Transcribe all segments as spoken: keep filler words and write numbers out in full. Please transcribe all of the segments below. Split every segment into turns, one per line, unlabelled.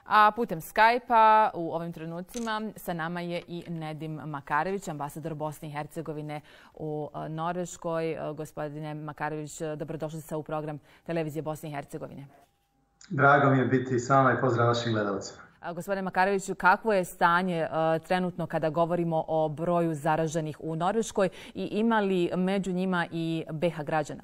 A putem Skype-a u ovim trenucima sa nama je i Nedim Makarević, ambasador Bosne i Hercegovine u Norveškoj. Gospodine Makarević, dobrodošli ste u program Televizije Bosne i Hercegovine.
Drago mi je biti s vama i pozdrav vašim gledalcima.
Gospodine Makareviću, kakvo je stanje uh, trenutno kada govorimo o broju zaraženih u Norveškoj i ima li među njima i B H građana?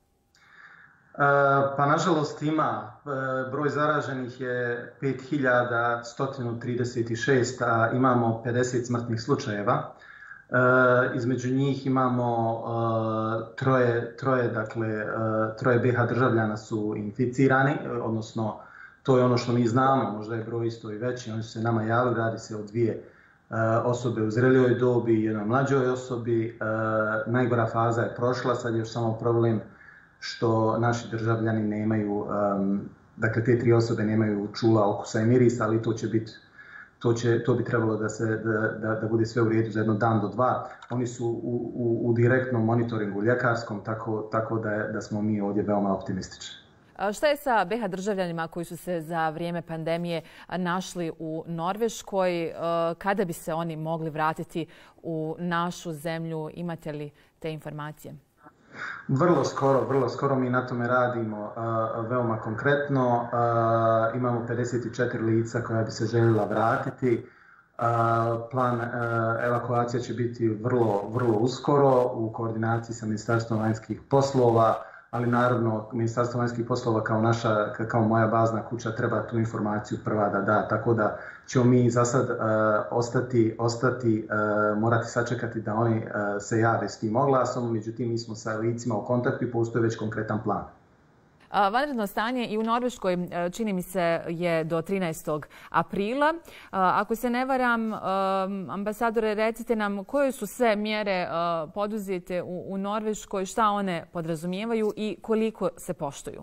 Uh, pa nažalost ima. Uh, broj zaraženih je pet hiljada sto trideset šest, a imamo pedeset smrtnih slučajeva. Uh, između njih imamo uh, troje, troje, dakle, uh, troje B H državljana su inficirani, odnosno to je ono što mi znamo, možda je broj isto i veći, oni su se nama javili, radi se o dvije uh, osobe u zrelijoj dobi i jednoj mlađoj osobi. Uh, najgora faza je prošla, sad je još samo problem što naši državljani nemaju, um, dakle te tri osobe nemaju čula, okusa i mirisa, ali to će biti, to, će, to bi trebalo da, se, da, da, da bude sve u redu za jedno dan do dva. Oni su u, u, u direktnom monitoringu ljekarskom, tako, tako da, da smo mi ovdje veoma optimistični.
Šta je sa B H državljanima koji su se za vrijeme pandemije našli u Norveškoj? Kada bi se oni mogli vratiti u našu zemlju? Imate li te informacije?
Vrlo skoro, vrlo skoro mi na tome radimo uh, veoma konkretno. Uh, imamo pedeset četiri lica koja bi se željela vratiti. Uh, plan uh, evakuacije će biti vrlo, vrlo uskoro u koordinaciji sa Ministarstvom vanjskih poslova, ali naravno Ministarstvo vanjskih poslova kao naša, kao moja bazna kuća treba tu informaciju prva da da, tako da ćemo mi za sad uh, ostati, ostati uh, morati sačekati da oni uh, se jave s tim oglasom, međutim mi smo sa licima u kontaktu i postoji već konkretan plan.
Vanredno stanje i u Norveškoj, čini mi se, je do trinaestog aprila. Ako se ne varam, ambasadore, recite nam koje su sve mjere poduzete u Norveškoj, šta one podrazumijevaju i koliko se poštuju?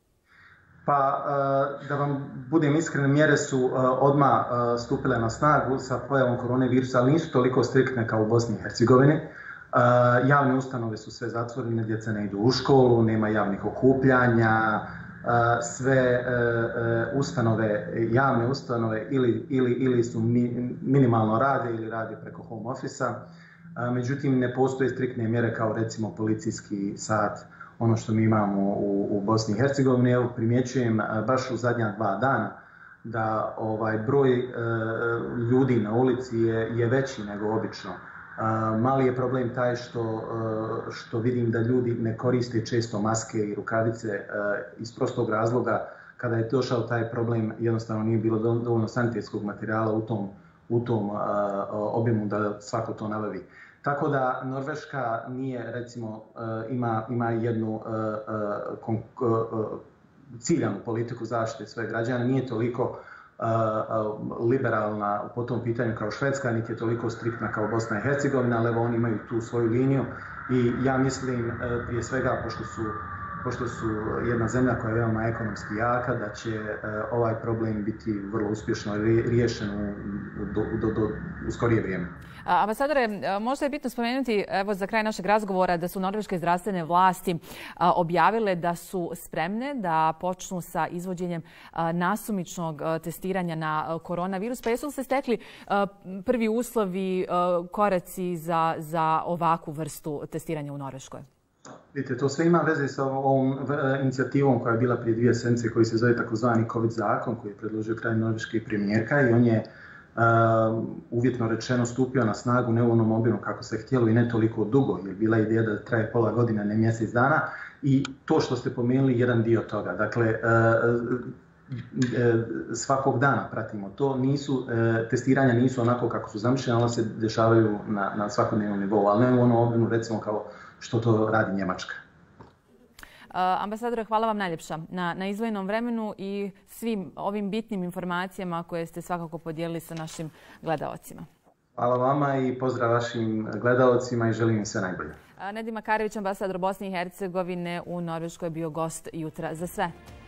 Pa, da vam budem iskren, mjere su odmah stupile na snagu sa pojavom koronavirusa, ali nisu toliko striktne kao u Bosni i Hercegovini. Uh, javne ustanove su sve zatvorene, djeca ne idu u školu, nema javnih okupljanja, uh, sve uh, uh, ustanove, javne ustanove ili, ili, ili su mi, minimalno rade ili rade preko home office-a. Uh, međutim, ne postoje striktne mjere kao recimo policijski sat, ono što mi imamo u, u Bosni i Hercegovini. Evo, primjećujem uh, baš u zadnja dva dana da ovaj broj uh, ljudi na ulici je, je veći nego obično. Uh, mali je problem taj što, uh, što vidim da ljudi ne koriste često maske i rukavice uh, iz prostog razloga. Kada je došao taj problem, jednostavno nije bilo dovoljno sanitetskog materijala u tom, u tom uh, objemu da svako to nabavi. Tako da Norveška nije, recimo, uh, ima, ima jednu uh, uh, uh, ciljanu politiku zaštite svojih građana, nije toliko liberalna po tom pitanju kao Švedska, niti je toliko striktna kao Bosna i Hercegovina, ali oni imaju tu svoju liniju i ja mislim prije svega, pošto su, pošto su jedna zemlja koja je veoma ekonomski jaka, da će ovaj problem biti vrlo uspješno riješen u, do, do, do, u skorije vrijeme.
Ambasadore, možda je bitno spomenuti, evo za kraj našeg razgovora, da su norveške zdravstvene vlasti objavile da su spremne da počnu sa izvođenjem nasumičnog testiranja na koronavirus. Pa jesu li se stekli prvi uslovi, koraci za, za ovakvu vrstu testiranja u Norveškoj?
Vidite, to sve ima veze sa ovom inicijativom koja je bila prije dvije sedmice, koji se zove takozvani COVID zakon, koji je predložio kraj norveške premijerka i on je Uh, uvjetno rečeno stupio na snagu ne u onom obimu kako se htjelo i ne toliko dugo, jer bila ideja da traje pola godine, ne mjesec dana, i to što ste pomenuli jedan dio toga. Dakle, uh, uh, svakog dana pratimo to, nisu, uh, testiranja nisu onako kako su zamišljene, ona se dešavaju na, na svakodnevnom nivou, ali ne u onom obimu recimo kao što to radi Njemačka.
Ambasadore, hvala vam najljepša na, na izdvojenom vremenu i svim ovim bitnim informacijama koje ste svakako podijelili sa našim gledaocima.
Hvala vama i pozdrav vašim gledaocima i želim im sve najbolje.
Nedim Makarević, ambasador Bosne i Hercegovine u Norveškoj, bio gost Jutra za sve.